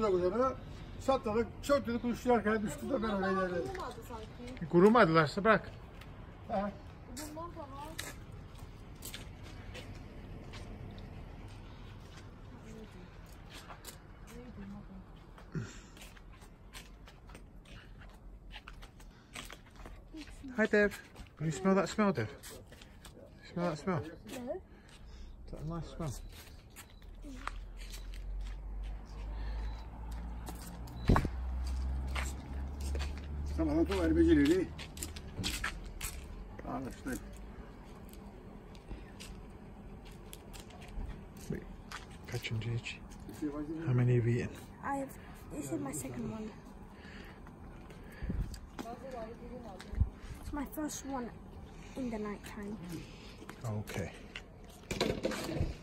üzerine satladık, çöktük, kuşlar arkaya düştü de ben öyle ilerledim. Kurumadılarsa bırak. Ha. Hi Dev. Can you smell that smell, Dev? Smell that smell? No. Is that a nice smell? Tamam, o erbecileri alıştık. Wait, kaçıncı hiç? How many have you eaten? This is my second one. It's my first one in the night time. Okay.